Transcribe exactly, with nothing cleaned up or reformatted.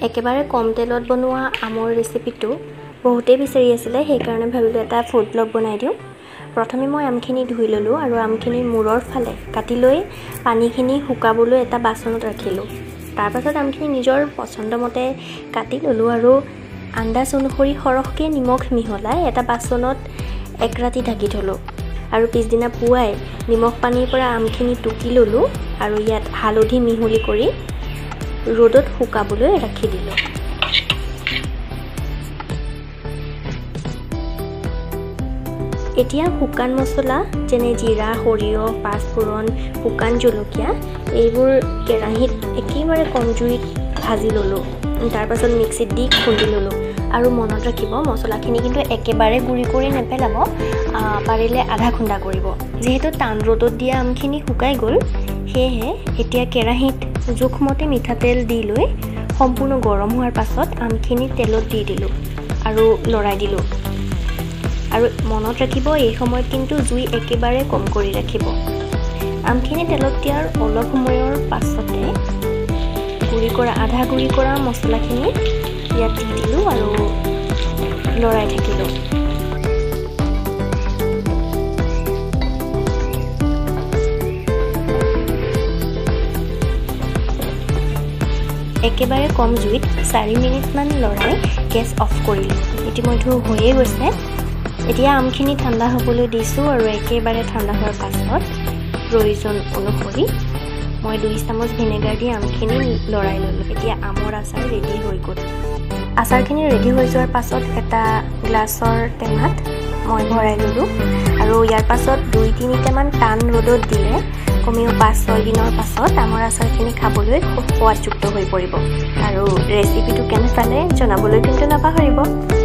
একেবাৰে কম তেলত বনোৱা আমৰ ৰেচিপিটো বহুতেই বিচাৰি আছিলে, সেইকাৰণে ভাবিলোঁ এটা ফুড ব্লগ বনাই দিওঁ। প্ৰথমে মই আমখিনি ধুই ল'লোঁ আৰু আমখিনি মূৰৰ ফালে কাটি লৈ পানীখিনি শুকাবলৈ এটা বাচনত ৰাখিলোঁ। তাৰপাছত আমখিনি নিজৰ পচন্দমতে কাটি ল'লোঁ আৰু আন্দাজ অনুসৰি সৰহকৈ নিমখ মিহলাই এটা বাচনত এক ৰাতি ঢাকি থলোঁ আৰু পিছদিনা পুৱাই নিমখ পানীৰ পৰা আমখিনি টুকি ল'লোঁ আৰু ইয়াত হালধি মিহলি কৰি ৰ'দত শুকাবলৈ ৰাখি দিলোঁ। এতিয়া শুকান মছলা যেনে জিৰা, সৰিয়হ, পাঁচফোৰণ, শুকান জলকীয়া এইবোৰ কেৰাহীত একেবাৰে কম জুইত ভাজি ল'লোঁ। তাৰপাছত মিক্সিত দি খুন্দি ল'লোঁ আৰু মনত ৰাখিব মছলাখিনি কিন্তু একেবাৰে গুড়ি কৰি নেপেলাব, পাৰিলে আধা খুন্দা কৰিব। যিহেতু টান ৰ'দত দিয়া আমখিনি শুকাই গ'ল, সেয়েহে এতিয়া কেৰাহীত জোখমতে মিঠাতেল দি লৈ সম্পূৰ্ণ গৰম হোৱাৰ পাছত আমখিনি তেলত দি দিলোঁ আৰু লৰাই দিলোঁ। আৰু মনত ৰাখিব এই সময়ত কিন্তু জুই একেবাৰে কম কৰি ৰাখিব। আমখিনি তেলত দিয়াৰ অলপ সময়ৰ পাছতে গুড়ি কৰা আধা গুড়ি কৰা মছলাখিনি ইয়াত দি দিলোঁ আৰু লৰাই থাকিলোঁ। একেবাৰে কম জুইত চাৰি মিনিটমান লৰাই গেছ অফ কৰিলোঁ। ইতিমধ্যে হৈয়ে গৈছে। এতিয়া আমখিনি ঠাণ্ডা হ'বলৈ দিছোঁ আৰু একেবাৰে ঠাণ্ডা হোৱাৰ পাছত প্ৰয়োজন অনুসৰি মই দুই চামুচ ভিনেগাৰ দি আমখিনি লৰাই ল'লোঁ। এতিয়া আমৰ আচাৰ ৰেডি হৈ গ'ল। আচাৰখিনি ৰেডি হৈ যোৱাৰ পাছত এটা গ্লাছৰ টেমাত মই ভৰাই ল'লোঁ আৰু ইয়াৰ পাছত দুই তিনিটামান টান ৰ'দত দিলে কমেও পাঁচ ছয় দিনৰ পাছত আমৰ আচাৰখিনি খাবলৈ খুব সোৱাদযুক্ত হৈ পৰিব। আৰু ৰেচিপিটো কেনে পালে জনাবলৈ কিন্তু নাপাহৰিব।